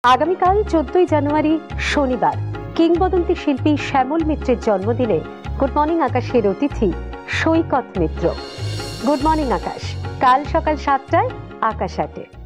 আগামীকাল 14ই জানুয়ারি শনিবার কিংবদন্তি শিল্পী শ্যামল মিত্রের জন্মদিনে গুড মর্নিং আকাশের অতিথি সৈকত মিত্র। গুড মর্নিং আকাশ, কাল সকাল 7টায় আকাশ 8-এ।